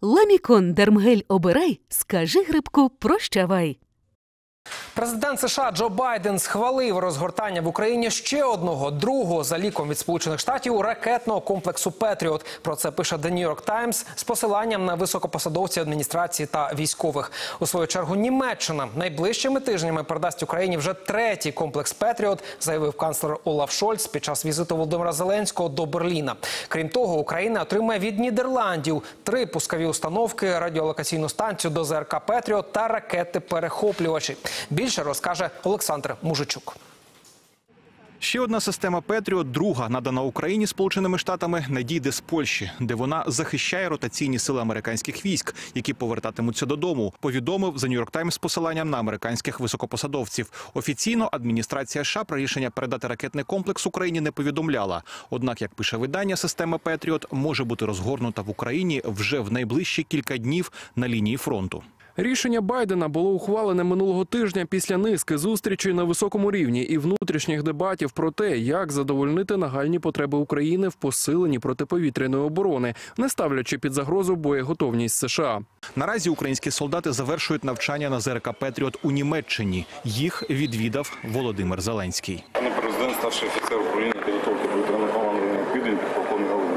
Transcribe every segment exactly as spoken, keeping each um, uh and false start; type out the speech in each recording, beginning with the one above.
Ламікон Дермгель обирай, скажи грибку прощавай. Президент США Джо Байден схвалив розгортання в Україні ще одного, другого за ліком від Сполучених Штатів ракетного комплексу «Петріот». Про це пише The New York Times з посиланням на високопосадовців адміністрації та військових. У свою чергу Німеччина найближчими тижнями передасть Україні вже третій комплекс «Петріот», заявив канцлер Олаф Шольц під час візиту Володимира Зеленського до Берліна. Крім того, Україна отримає від Нідерландів три пускові установки, радіолокаційну станцію до ЗРК «Петріот» та ракети-перехоплювачі. Більше розкаже Олександр Мужичук. Ще одна система «Петріот», друга, надана Україні Сполученими Штатами, надійде з Польщі, де вона захищає ротаційні сили американських військ, які повертатимуться додому, повідомив The New York Times з посиланням на американських високопосадовців. Офіційно адміністрація США про рішення передати ракетний комплекс Україні не повідомляла. Однак, як пише видання, система «Петріот» може бути розгорнута в Україні вже в найближчі кілька днів на лінії фронту. Рішення Байдена було ухвалене минулого тижня після низки зустрічей на високому рівні і внутрішніх дебатів про те, як задовольнити нагальні потреби України в посиленні протиповітряної оборони, не ставлячи під загрозу боєготовність США. Наразі українські солдати завершують навчання на ЗРК «Петріот» у Німеччині. Їх відвідав Володимир Зеленський. Пане президент, старший офіцер управління підготовки повітряного командування «Південь», підполковник Галина.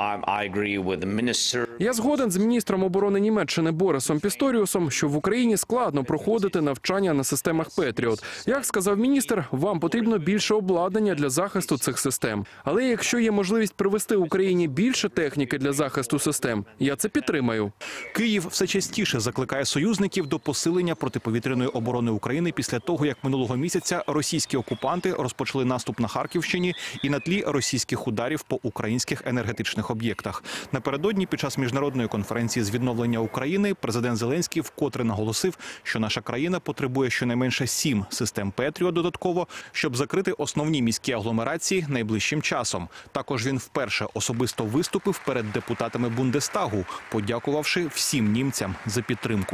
Я згоден з міністром оборони Німеччини Борисом Пісторіусом, що в Україні складно проходити навчання на системах «Петріот». Як сказав міністр, вам потрібно більше обладнання для захисту цих систем. Але якщо є можливість привезти Україні більше техніки для захисту систем, я це підтримаю. Київ все частіше закликає союзників до посилення протиповітряної оборони України після того, як минулого місяця російські окупанти розпочали наступ на Харківщині і на тлі російських ударів по українських енергетичних об'єктах. Напередодні під час міжнародної конференції з відновлення України президент Зеленський вкотре наголосив, що наша країна потребує щонайменше сім систем «Петріот» додатково, щоб закрити основні міські агломерації найближчим часом. Також він вперше особисто виступив перед депутатами Бундестагу, подякувавши всім німцям за підтримку.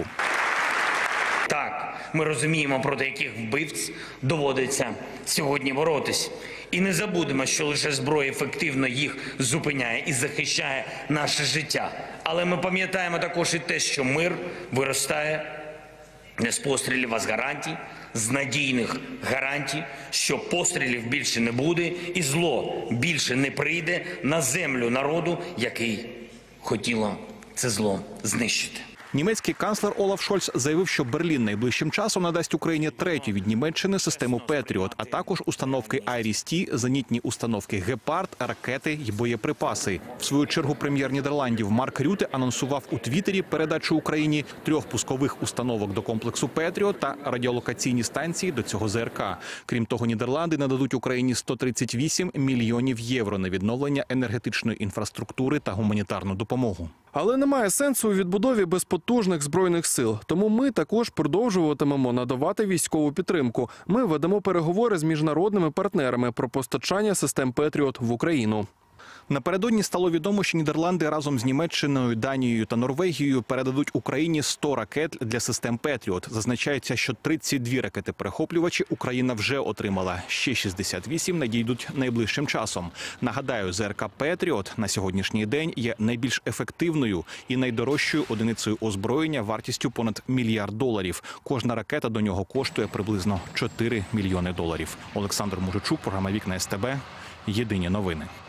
Так, ми розуміємо, проти яких вбивць доводиться сьогодні боротись. І не забудемо, що лише зброя ефективно їх зупиняє і захищає наше життя. Але ми пам'ятаємо також і те, що мир виростає не з пострілів, а з гарантій, з надійних гарантій, що пострілів більше не буде і зло більше не прийде на землю народу, який хотіло це зло знищити. Німецький канцлер Олаф Шольц заявив, що Берлін найближчим часом надасть Україні третю від Німеччини систему «Петріот», а також установки «Айріс-Ті», зенітні установки «Гепард», ракети й боєприпаси. В свою чергу прем'єр Нідерландів Марк Рюте анонсував у Твіттері передачу Україні трьох пускових установок до комплексу «Петріот» та радіолокаційні станції до цього ЗРК. Крім того, Нідерланди нададуть Україні сто тридцять вісім мільйонів євро на відновлення енергетичної інфраструктури та гуманітарну допомогу. Але немає сенсу у відбудові без потужних збройних сил. Тому ми також продовжуватимемо надавати військову підтримку. Ми ведемо переговори з міжнародними партнерами про постачання систем «Петріот» в Україну. Напередодні стало відомо, що Нідерланди разом з Німеччиною, Данією та Норвегією передадуть Україні сто ракет для систем «Петріот». Зазначається, що тридцять дві ракети-перехоплювачі Україна вже отримала. Ще шістдесят вісім надійдуть найближчим часом. Нагадаю, ЗРК «Петріот» на сьогоднішній день є найбільш ефективною і найдорожчою одиницею озброєння вартістю понад мільярд доларів. Кожна ракета до нього коштує приблизно чотири мільйони доларів. Олександр Мужичук, програма «Вікна СТБ». Єдині новини.